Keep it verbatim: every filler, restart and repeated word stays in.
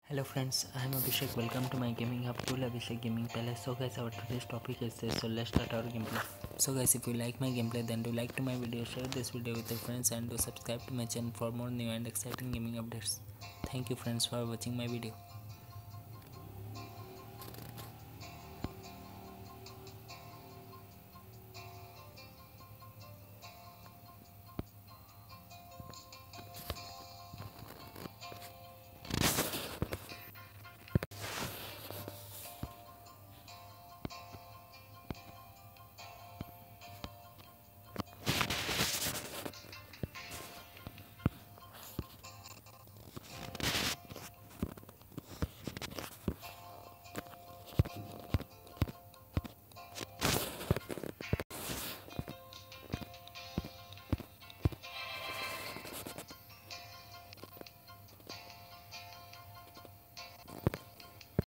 Hello friends, I am Abhishek. Welcome to my gaming hub tool Abhishek Gaming Palace. So guys, our today's topic is this. So let's start our gameplay. So guys, if you like my gameplay, then do like to my video, share this video with your friends, and do subscribe to my channel for more new and exciting gaming updates. Thank you friends for watching my video.